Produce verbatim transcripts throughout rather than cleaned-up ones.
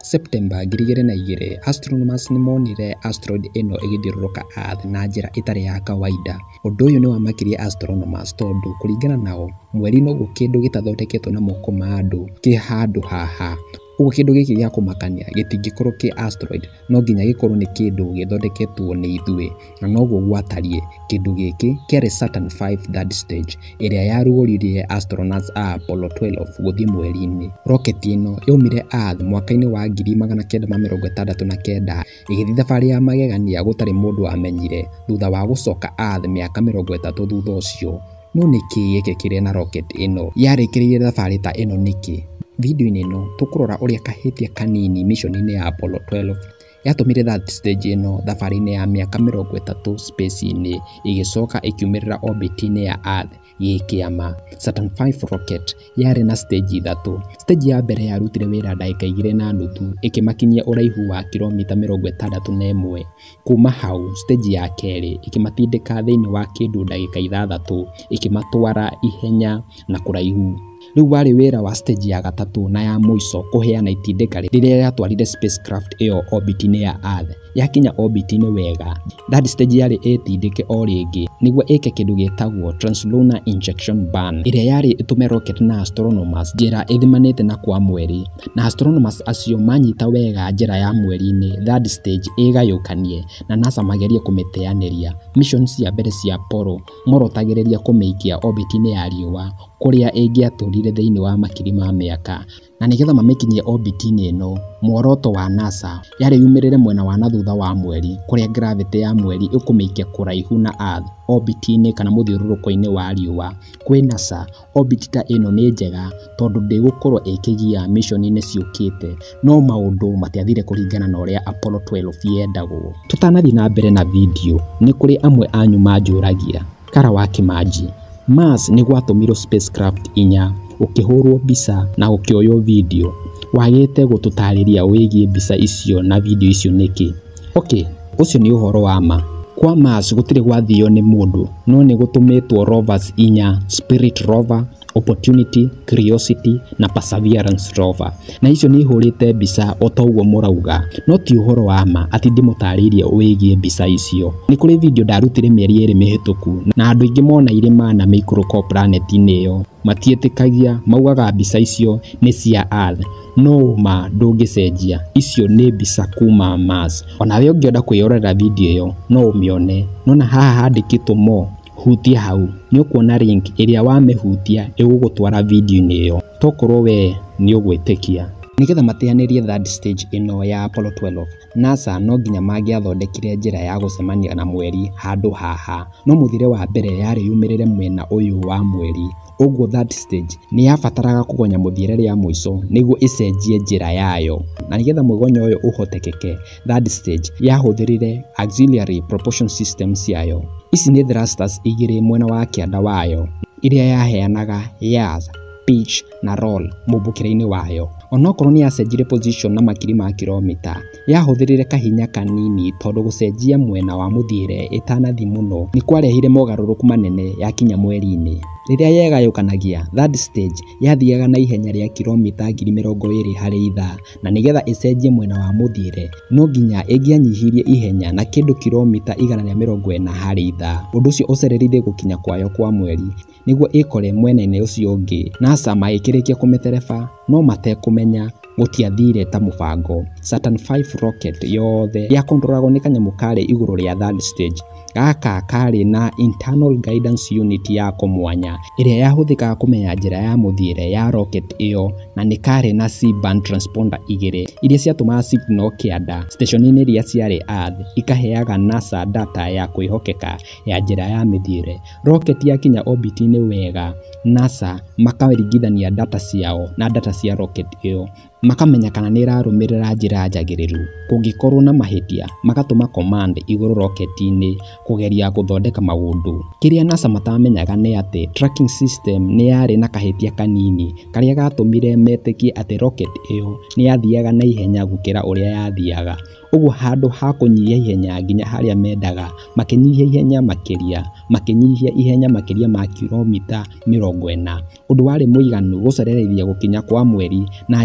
September ngiri igĩrĩ na igĩrĩ, astronomers nĩmonire asteroid ĩno ĩgĩthiũrũrũka Earth na njĩra ĩtarĩ ya kawaida. Ũndũ ũyũ nĩwamakirie astronomers tondũ kũringana nao mweri noguo kĩndũ gĩtathondeketwo na moko ma andũ kĩ handũ haha. Ũguo kĩndũ gĩkĩ gĩa kũmakania gĩtingĩkorwo kĩ asteroid, no nginya gĩkorwo nĩ kĩndũ gĩthondeketwo nĩ ithuĩ, na noguo gwatariĩ. Kĩndũ gĩkĩ kĩarĩ Saturn five third stage ĩrĩa yarugũririe astronauts a Apollo twelve gũthiĩ mweri-inĩ. Rocket ĩno yaumire Earth mwaka-inĩ wa ngiri magana kenda ma mĩrongo ĩtandatũ na kenda ĩgĩthiĩ thabarĩ ya magegania gũtarĩ mũndũ wamenyire thutha wa gũcoka Earth mĩaka mĩrongo ĩtatũ thutha ũcio. No nĩkĩ gĩkĩkĩrĩa na rocket ĩno yarĩkĩrĩire thabarĩ ta ĩno nĩkĩ? Video-inĩ ĩno tũkũrora ũrĩa kahĩtia kanini mission-inĩ ya Apollo twelve yatũmire that stage ĩno thabarĩ-inĩ ya mĩaka mĩrongo ĩtatũ space-inĩ ĩgĩcoka ĩkiumĩrĩra orbit-inĩ ya Earth gĩkĩama. Saturn five rocket yarĩ na stage ithatũ. Stage ya mbere yarutire wĩra ndagĩka igĩrĩ na nuthu ĩkĩmakinyia ũraihu wa kilomita mĩrongo ĩtandatũ na ĩmwe. Kuma hau stage ya kerĩ ĩkĩmatindĩka thĩinĩ wa kĩndũ ndagĩka ithathatũ ĩkĩmatwara ihenya na kũraihu. Rĩu warĩ wĩra wa stage ya gatatũ na ya mũico kũheana itindĩka rĩrĩa yatwarire spacecraft ĩyo orbit-inĩ ya Earth. Yakinya orbit-inĩ wega, that stage yarĩ ĩtindĩke o rĩngĩ nĩguo ĩke kĩndũ gĩtagwo translunar injection burn, ĩrĩa yarĩ ĩtũme rocket na astronomers njĩra ĩthimanĩte na kwa mweri, na astronomers acio manyita wega njĩra ya mweri-inĩ third stage ĩgayũkanie na NASA magerie kũmĩteanĩria. Mission cia mbere cia Apollo morotagĩrĩria kũmĩikia orbit-inĩ ya riũa kũrĩa ĩngĩatũrire thĩinĩ wa makiri ma mĩaka, na nĩgetha mamĩkinyie orbit-inĩ ĩno muoroto wa NASA yarĩ yumĩrĩre mwena wa nathutha wa mweri kũrĩa gravity ya mweri ĩkũmĩikia kũraihu na Earth orbit-inĩ kana mũthiũrũrũko-inĩ wa riũa. Kwĩ NASA orbit ta ĩno nĩ njega tondũ ndĩgũkorwo ĩkĩgia mission-inĩ ciũkĩte, no maũndũ matiathire kũringana na ũrĩa Apollo twelve yendagwo. Tũtanathiĩ na mbere na video, nĩ kũrĩ amwe anyu manjũragia Kara wa Kĩmanji, Mars nĩ gwatũmirwo spacecraft inya, ũkĩhũrwo mbica na ũkĩoywo video. Wagĩte gũtũtarĩria wĩgiĩ mbica icio na video icio nĩkĩ? Okay, ũcio nĩ ũhoro wa ma. Kwa Mars gũtirĩ gwathio nĩ mũndũ, no nĩ gũtũmĩtwo rovers inya: Spirit rover, Opportunity, Curiosity na Perseverance rover. Na icio nĩ ihũrĩte mbica o ta ũguo mũrauga, no ti ũhoro wa ma atĩ ndĩmũtarĩrie wĩgiĩ mbica icio. Nĩ kũrĩ video ndarutire mĩeri ĩrĩ mĩhĩtũku na andũ aingĩ mona irĩma na microscope planet-inĩ ĩyo matiĩtĩkagia, maugaga mbica icio nĩ cia Earth. No ma ndũngĩcenjia, icio nĩ mbica kuma Mars. Onawe ũngĩenda kwĩyorera video ĩyo no ũmĩone, nona haha handĩkĩtwo mo hutia hau, nĩ ũkuona link ĩrĩa wamĩhutia ĩgũgũtwara video-inĩ ĩyo. Tokorwo we nĩ ũgwĩtĩkia. Nĩgetha mateanĩrie third stage ĩno ya Apollo twelve, NASA no nginya mangĩathondekire njĩra ya gũcemania na mweri handũ haha, no mũthire wa mbere yarĩ yumĩrĩre mwena ũyũ wa mweri. Ũguo third stage nĩ yabataraga kũgonya mũthiĩre rĩa mũico nĩguo ĩcenjie njĩra yayo, na nĩgetha mũgonyo ũyũ ũhotekeke, third stage yahũthĩrire auxiliary propulsion systems yayo. Ici nĩ thrusters igĩrĩ mwena wa kĩanda wayo iria yaheanaga yaw, pitch na roll mũmbũkĩre-inĩ wayo. Onokorwo nĩ yacenjire position na makiri ma kilomita, yahũthĩrire kahinya kanini tondũ gũcenjia mwena wa mũthiĩre ĩtanathi mũno nĩ kwarehire mogarũrũku manene yakinya mweri-inĩ. Rĩrĩa yegayũkanagia, third stage yathiaga na ihenya rĩa kilomita ngiri mĩrongo ĩrĩ harĩ ithaa, na nĩgetha ĩcenjie mwena wa mũthiĩre no nginya ĩngĩanyihirie ihenya na kĩndũ kilomita igana rĩa mĩrongo ĩna harĩ ithaa. Ũndũ ũcio ũcereririe gũkinya kwayo kwa mweri nĩguo ĩkore mwena-inĩ ũcio ũngĩ. NASA magĩkĩrĩkia kũmĩtereba no matekũmenya gũtiathire ta mũbango. Saturn five rocket yothe yakontrolagwo nĩ kanyamũ karĩ igũrũ rĩa third stage. Gaka karĩ na internal guidance unit ya mwanya ĩrĩa yahũthĩkaga kũmenya njĩra ya mũthiĩre ya rocket ĩyo, na nĩ karĩ na C-band transponder igĩrĩ iria ciatũmaga signal kĩanda station-inĩ iria ciarĩ Earth ikaheaga NASA data ya kwĩhokeka ya njĩra ya mĩthiĩre. Rocket yakinya orbit-inĩ wega, NASA makaringithania data ciao na data cia rocket ĩyo, makamenya kana nĩ ĩrarũmĩrĩra njĩra njagĩrĩru. Kũngĩkorwo na mahĩtia magatũma command igũrũ rocket-inĩ kũgeria gũthondeka maũndũ. Kĩrĩa NASA matamenyaga nĩ atĩ tracking system nĩ yarĩ na kahĩtia kanini karĩa gatũmire metĩkie atĩ rocket ĩyo nĩ yathiaga na ihenya gũkĩra ũrĩa yathiaga. Ũguo handũ ha kũnyihia ihenya nginya harĩa mendaga, makĩnyihia ihenya makĩria, makĩnyihia ihenya makĩria ma kilomita mĩrongo ĩna. Ũndũ warĩ mũiganu gũcererithia gũkinya kwa mweri na njĩra nene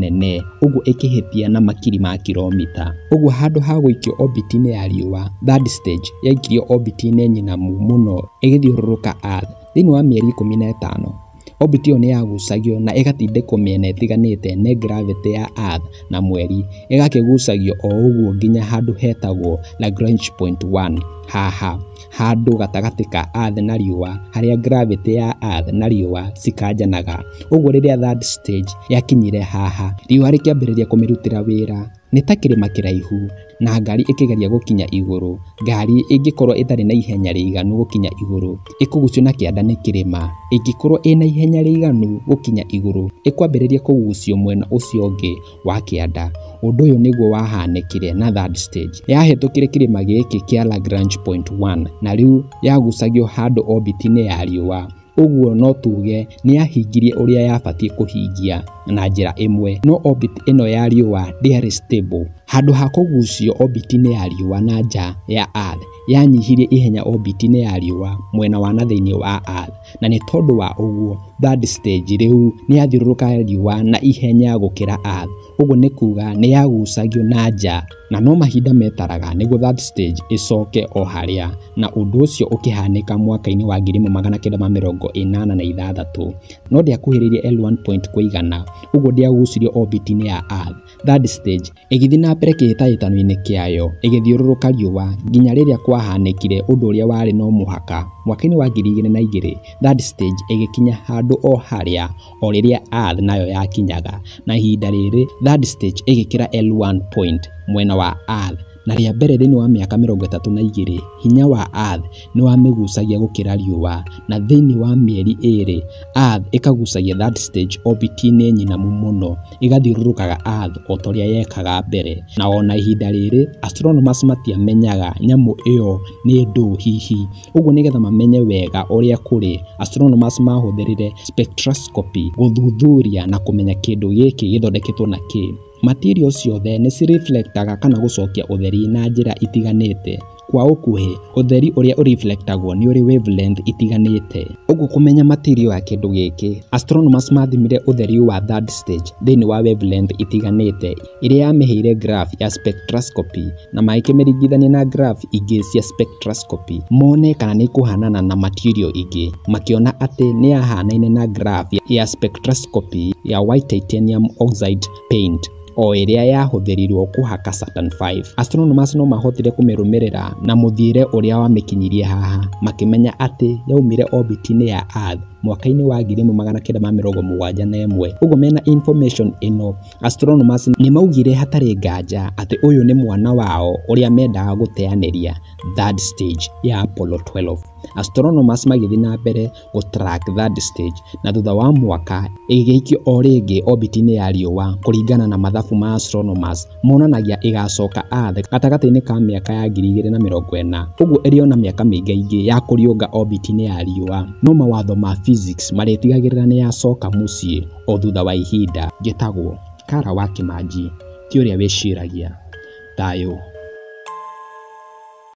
nene, ũguo ĩkĩhĩtia na makiri ma kilomita. Ũguo handũ ha gũikio orbit-inĩ ya riũa, third stage yaikirio orbit-inĩ nyinamu mũno ĩgĩthiũrũrũka Earth thĩinĩ wa mĩeri ikũmi na ĩtano. Orbit ĩyo nĩ yagucagio na ĩgatindĩkwo mĩena ĩtiganĩte nĩ gravity ya Earth na mweri, ĩgakĩgucagio o ũguo nginya handũ hetagwo Lagrange point one, haha handũ gatagatĩ ka Earth na riũa harĩa gravity ya Earth na riũa cikanjanaga. Ũguo rĩrĩa third stage yakinyire haha, riũa rĩkĩambĩrĩria kũmĩrutĩra wĩra. Nĩ ta kĩrĩma kĩraihu na ngari ĩkĩgeria gũkinya igũrũ. Ngari ĩngĩkorwo ĩtarĩ na ihenya rĩiganu gũkinya igũrũ, ĩkũgucio na kĩanda nĩ kĩrĩma. Ĩngĩkorwo ĩna ihenya rĩiganu gũkinya igũrũ, ĩkwambĩrĩria kũgucio mwena ũcio ũngĩ wa kĩanda. Ũndũ ũyũ nĩguo wahanĩkire na third stage. Yahetũkire kĩrĩma gĩkĩ kĩa Lagrange point one na rĩu yagucagio handũ orbit-inĩ ya riũa. Ũguo no tuge nĩ yahingirie ũrĩa yabatiĩ kũhingia na njĩra ĩmwe. No orbit ĩno ya riũa ndĩarĩ stable. Handũ ha kũgucio orbit-inĩ ya riũa na nja ya Earth, yanyihirie ihenya orbit-inĩ ya riũa mwena wa na thĩinĩ wa Earth. Na nĩ tondũ wa ũguo, third stage rĩu nĩ yathiũrũrũka riũa na ihenya gũkĩra Earth. Ũguo nĩ kuga nĩ yagucagio na nja, na no mahinda metaraga nĩguo third stage ĩcoke o harĩa, na ũndũ ũcio ũkĩhanĩka mwaka-inĩ wa ngiri ĩmwe magana kenda ma mĩrongo ĩnana na ithathatũ. No ndĩakuhĩrĩirie L one point kũigana, ũguo ndĩagucirio orbit-inĩ ya Earth. Third stage ĩgĩthiĩ na mbere kĩhĩtahĩtano-inĩ kĩayo ĩgĩthiũrũrũka riũa nginya rĩrĩa kwahanĩkire ũndũ ũrĩa warĩ no mũhaka. Mwaka-inĩ wa ngiri igĩrĩ na igĩrĩ, third stage ĩgĩkinya handũ o harĩa o rĩrĩa Earth nayo yakinyaga, na ihinda rĩrĩ third stage ĩgĩkĩra L one point mwena wa Earth. Na rĩa mbere thĩinĩ wa mĩaka mĩrongo ĩtatũ na igĩrĩ, hinya wa Earth nĩ wamĩgucagia gũkĩra riũa, na thĩinĩ wa mĩeri ĩrĩ Earth ĩkagucagia third stage orbit-inĩ nyinamu mũno, ĩgathiũrũrũkaga Earth o ta ũrĩa yekaga mbere. Na ona ihinda rĩrĩ astronomers matiamenyaga nyamũ ĩyo nĩ ndũ hihi. Ũguo nĩgetha mamenye wega ũrĩa kũrĩ, astronomers mahũthĩrire spectroscopy gũthuthuria na kũmenya kĩndũ gĩkĩ gĩthondeketwo na kĩ. Material ciothe nĩ cireflectaga kana gũcokia ũtheri na njĩra itiganĩte. Kwa ũkuhĩ, ũtheri ũrĩa ũreflectagwo nĩ ũrĩ wavelength itiganĩte. Ũguo kũmenya material ya kĩndũ gĩkĩ, astronomers mathimire ũtheri wa third stage thĩinĩ wa wavelength itiganĩte, ĩrĩa yamĩheire graph ya spectroscopy, na magĩkĩmĩringithania na graph ingĩ cia spectroscopy mone kana nĩ kũhanana na material ingĩ. Makĩona atĩ nĩ yahanaine na graph ya spectroscopy ya white titanium oxide paint, o ĩrĩa yahũthĩrirwo kũhaka Saturn five. Astronomers no mahotire kũmĩrũmĩrĩra na mũthiĩre ũrĩa wamĩkinyirie haha, makĩmenya atĩ yaumire orbit-inĩ ya Earth mwaka-inĩ wa ngiri ĩmwe magana kenda ma mĩrongo mũgwanja na ĩmwe. Ũguo mena information ĩno, astronomers nĩ maugire hatarĩ nganja atĩ ũyũ nĩ mwana wao ũrĩa mendaga gũteanĩria, third stage ya Apollo twelve. Astronomers magĩthiĩ na mbere gũtrack third stage, na thutha wa mwaka ĩgĩikio o rĩngĩ orbit-inĩ ya riũa. Kũringana na mathabu ma astronomers monanagia ĩgacoka Earth gatagatĩ-inĩ ka mĩaka ya ngiri igĩrĩ na mĩrongo ĩna. Ũguo ĩrĩ ona mĩaka mĩingaingĩ ya kũriũnga orbit-inĩ ya riũa. No mawatho ma physics marĩtigagĩrĩra nĩ yacoka mũciĩ o thutha wa ihinda. Njĩtagwo Kara wa Kĩmanji, ti ũrĩa wĩciragia. Thayũ.